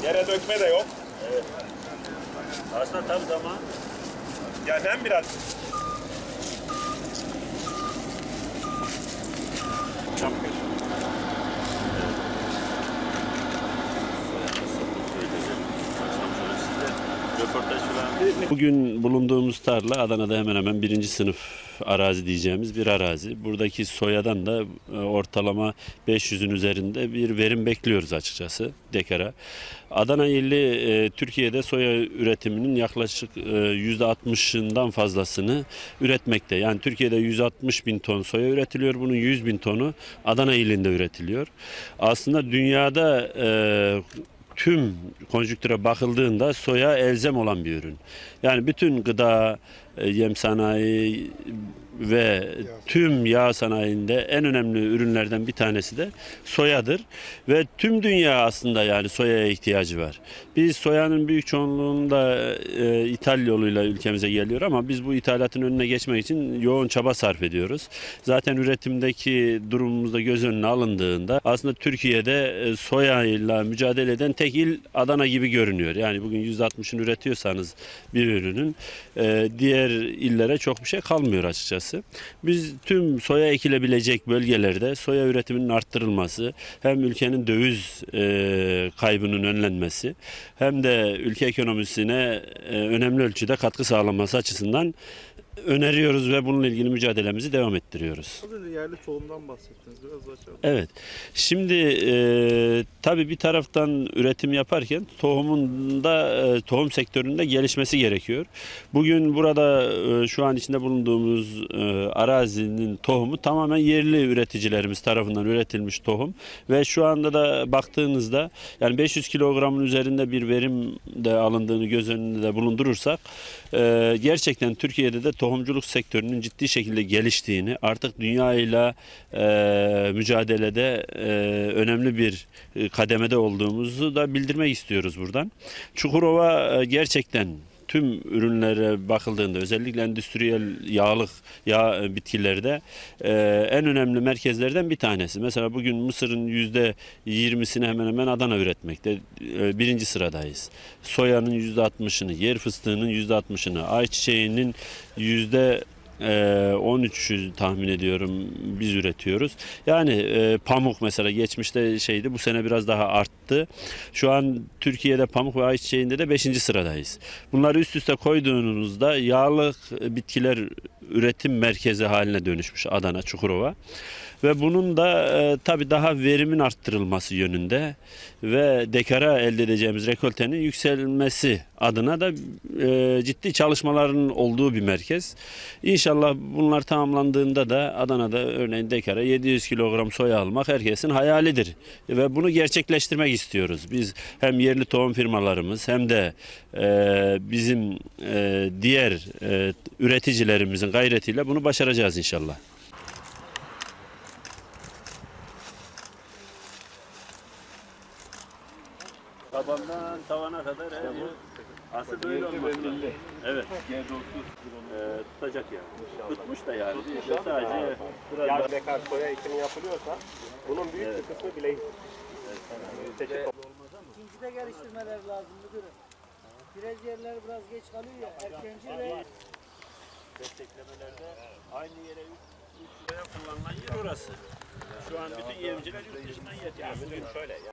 Yere dökme de yok. Evet. Aslında tam zaman. Ya ben biraz Bugün bulunduğumuz tarla Adana'da hemen hemen birinci sınıf arazi diyeceğimiz bir arazi. Buradaki soyadan da ortalama 500'ün üzerinde bir verim bekliyoruz açıkçası dekara. Adana ili Türkiye'de soya üretiminin yaklaşık %60'ından fazlasını üretmekte. Yani Türkiye'de 160 bin ton soya üretiliyor. Bunun 100 bin tonu Adana ilinde üretiliyor. Aslında dünyada tüm konjüktüre bakıldığında soya elzem olan bir ürün. Yani bütün gıda, yem sanayi ve tüm yağ sanayinde en önemli ürünlerden bir tanesi de soyadır. Ve tüm dünya aslında yani soyaya ihtiyacı var. Biz soyanın büyük çoğunluğunda ithal yoluyla ülkemize geliyor ama biz bu ithalatın önüne geçmek için yoğun çaba sarf ediyoruz. Zaten üretimdeki durumumuzda göz önüne alındığında aslında Türkiye'de soyayla mücadele eden tek il Adana gibi görünüyor. Yani bugün %60'ını üretiyorsanız bir ürünün diğer illere çok bir şey kalmıyor açıkçası. Biz tüm soya ekilebilecek bölgelerde soya üretiminin arttırılması, hem ülkenin döviz kaybının önlenmesi hem de ülke ekonomisine önemli ölçüde katkı sağlaması açısından öneriyoruz ve bununla ilgili mücadelemizi devam ettiriyoruz. Az önce yerli tohumdan bahsettiniz. Biraz açalım. Evet. Şimdi tabii bir taraftan üretim yaparken tohum sektöründe gelişmesi gerekiyor. Bugün burada şu an içinde bulunduğumuz arazinin tohumu tamamen yerli üreticilerimiz tarafından üretilmiş tohum ve şu anda da baktığınızda yani 500 kilogramın üzerinde bir verim de alındığını göz önünde bulundurursak gerçekten Türkiye'de de tohumculuk sektörünün ciddi şekilde geliştiğini, artık dünyayla mücadelede önemli bir kademede olduğumuzu da bildirmek istiyoruz buradan. Çukurova gerçekten tüm ürünlere bakıldığında özellikle endüstriyel yağ bitkilerde en önemli merkezlerden bir tanesi. Mesela bugün mısırın %20'sini hemen hemen Adana üretmekte. Birinci sıradayız. Soyanın %60'ını, yer fıstığının %60'ını, ayçiçeğinin %13'ü tahmin ediyorum biz üretiyoruz. Yani pamuk mesela geçmişte şeydi, bu sene biraz daha arttı. Şu an Türkiye'de pamuk ve ayçiçeğinde de 5. sıradayız. Bunları üst üste koyduğunuzda yağlı bitkiler üretim merkezi haline dönüşmüş Adana, Çukurova. Ve bunun da tabii daha verimin arttırılması yönünde ve dekara elde edeceğimiz rekoltenin yükselmesi adına da ciddi çalışmaların olduğu bir merkez. İnşallah bunlar tamamlandığında da Adana'da örneğin dekara 700 kilogram soya almak herkesin hayalidir. Ve bunu gerçekleştirmek istiyoruz. Biz hem yerli tohum firmalarımız hem de bizim diğer üreticilerimizin gayretiyle bunu başaracağız inşallah. Tabandan tavana kadar asıl böyle olması lazım. Evet. Tutacak yani. Tutmuş da yani. Sadece yani ne kadar soya ekimi yapılıyorsa bunun büyük bir kısmı bileğiz. İkincide geliştirmeler lazım müdürüm. Biraz yerler biraz geç kalıyor ya. Erkenci ve desteklemelerde aynı yere 3 liraya kullanılan yer orası. Şu an bütün yemciler yurt dışından getiriyor. Bugün şöyle